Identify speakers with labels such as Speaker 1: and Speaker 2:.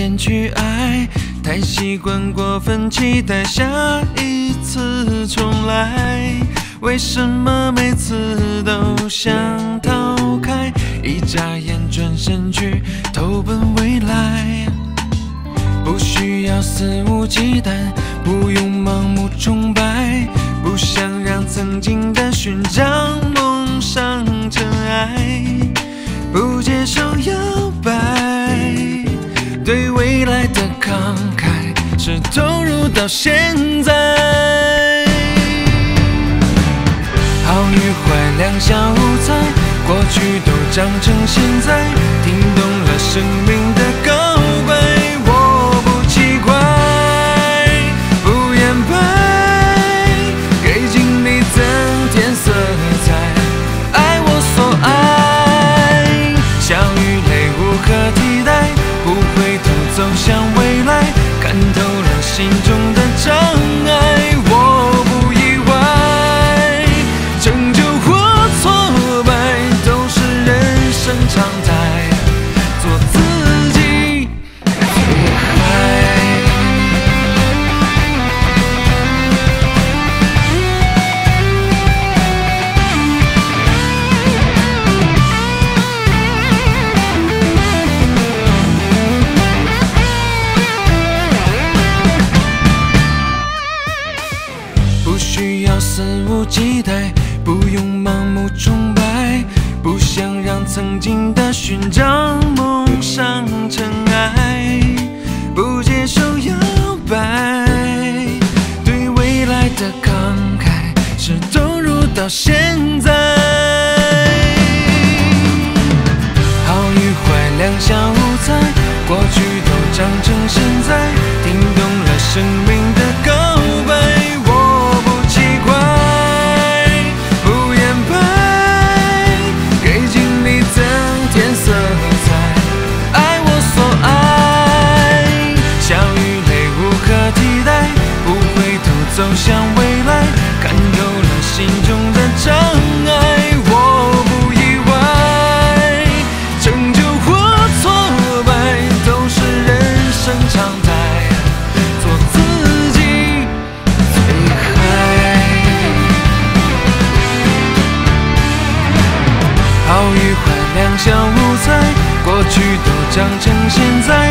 Speaker 1: 间去爱，太习惯过分期待下一次重来。为什么每次都想逃开？一眨眼转身去投奔未来。不需要肆无忌惮，不用盲目崇拜，不想让曾经的勋章蒙上尘埃，不接受摇摆，对未来的慷慨是投入到现在。好与坏两小无猜，过去都长成现在，听懂了生命的告白，我不奇怪，不言败，给经历增添色彩，爱我所爱，笑与泪无可替代，不回头走向未来，看透了心中的障碍，我不意外，成就或挫败都是人生常态，做自己最嗨。不需要肆无忌惮，不用盲目崇拜，不想让曾经的勋章蒙上尘埃，不接受摇摆，对未来的慷慨是投入到现在。好与坏两小无猜，过去都长成现在，听懂了生命的告白，我不奇怪，不言败，给经历增添色彩，爱我所爱，笑与泪无可替代，不回头走向未来，看透了心中的障碍，我不意外，成就或挫败都是人生常态，做自己最嗨。好与坏两小无猜，过去都长成现在，